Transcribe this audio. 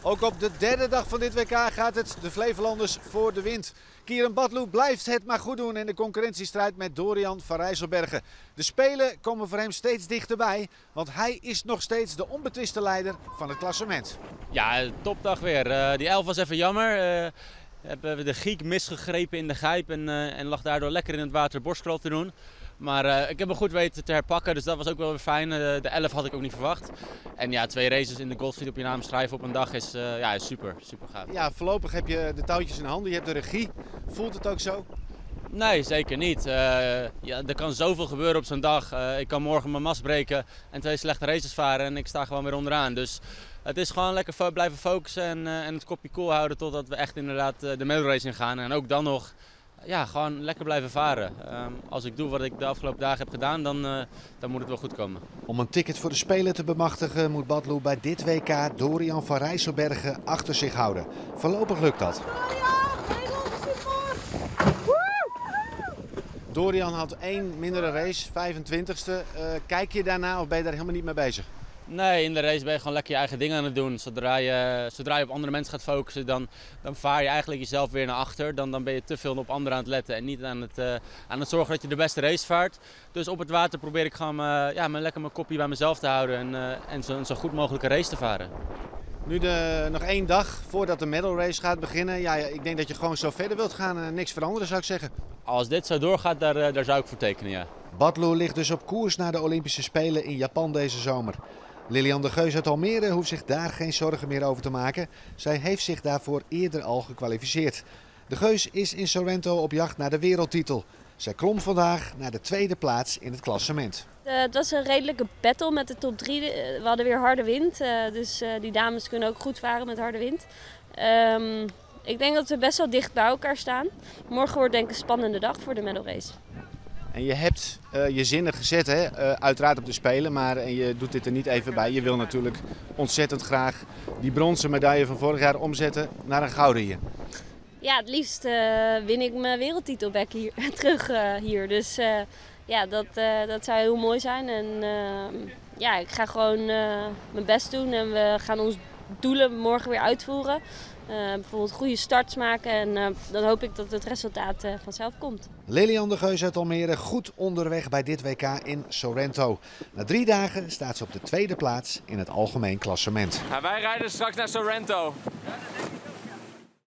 Ook op de derde dag van dit WK gaat het de Flevolanders voor de wind. Kieran Batlloo blijft het maar goed doen in de concurrentiestrijd met Dorian van Rijsselberghe. De Spelen komen voor hem steeds dichterbij, want hij is nog steeds de onbetwiste leider van het klassement. Ja, topdag weer. Die 11 was even jammer. Hebben we de Giek misgegrepen in de gijp en lag daardoor lekker in het water borstcrawl te doen. Maar ik heb me goed weten te herpakken, dus dat was ook wel weer fijn. De 11 had ik ook niet verwacht. En ja, 2 races in de Goldfleet op je naam schrijven op een dag is super gaaf. Ja, voorlopig heb je de touwtjes in handen, je hebt de regie. Voelt het ook zo? Nee, zeker niet. Er kan zoveel gebeuren op zo'n dag. Ik kan morgen mijn mast breken en 2 slechte races varen en ik sta gewoon weer onderaan. Dus het is gewoon lekker blijven focussen en het kopje koel houden totdat we echt inderdaad de medal race in gaan. En ook dan nog gewoon lekker blijven varen. Als ik doe wat ik de afgelopen dagen heb gedaan, dan moet het wel goed komen. Om een ticket voor de Spelen te bemachtigen moet Batlloo bij dit WK Dorian van Rijsselberghe achter zich houden. Voorlopig lukt dat. Dorian had 1 mindere race, 25ste. Kijk je daarna of ben je daar helemaal niet mee bezig? Nee, in de race ben je gewoon lekker je eigen dingen aan het doen. Zodra je op andere mensen gaat focussen, dan vaar je eigenlijk jezelf weer naar achter. Dan ben je te veel op anderen aan het letten en niet aan het zorgen dat je de beste race vaart. Dus op het water probeer ik gewoon lekker mijn kopje bij mezelf te houden en zo goed mogelijke race te varen. Nu nog 1 dag voordat de medal race gaat beginnen. Ja, ik denk dat je gewoon zo verder wilt gaan en niks veranderen, zou ik zeggen. Als dit zo doorgaat, daar zou ik voor tekenen, ja. Batlloo ligt dus op koers naar de Olympische Spelen in Japan deze zomer. Lilian de Geus uit Almere hoeft zich daar geen zorgen meer over te maken. Zij heeft zich daarvoor eerder al gekwalificeerd. De Geus is in Sorrento op jacht naar de wereldtitel. Zij klom vandaag naar de 2e plaats in het klassement. Het was een redelijke battle met de top 3. We hadden weer harde wind, dus die dames kunnen ook goed varen met harde wind. Ik denk dat we best wel dicht bij elkaar staan. Morgen wordt denk ik een spannende dag voor de medal race. En je hebt je zinnen gezet, hè? Uiteraard op de Spelen, maar je doet dit er niet even bij. Je wil natuurlijk ontzettend graag die bronzen medaille van vorig jaar omzetten naar een gouden hier. Ja, het liefst win ik mijn wereldtitel back terug hier. Dus dat zou heel mooi zijn. En ik ga gewoon mijn best doen en we gaan onze doelen morgen weer uitvoeren. Bijvoorbeeld goede starts maken en dan hoop ik dat het resultaat vanzelf komt. Lilian de Geus uit Almere goed onderweg bij dit WK in Sorrento. Na 3 dagen staat ze op de 2e plaats in het algemeen klassement. Ja, wij rijden straks naar Sorrento.